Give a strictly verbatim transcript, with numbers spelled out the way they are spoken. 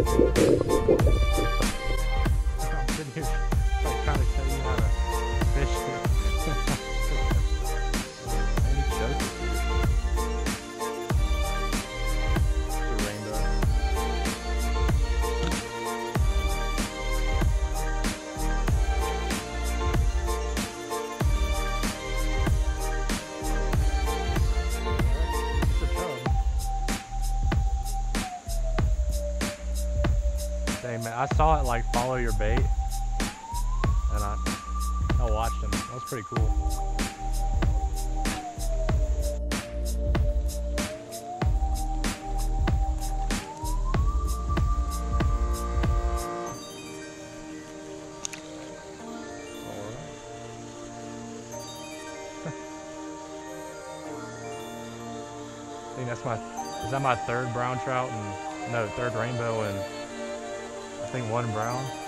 I'm sitting here like trying to show you how to fish. Any choke. It's a rainbow. It's a chub. Dang, man, I saw it like follow your bait, and I, I watched him. That was pretty cool. I think that's my, is that my third brown trout and, no, third rainbow and I think one brown.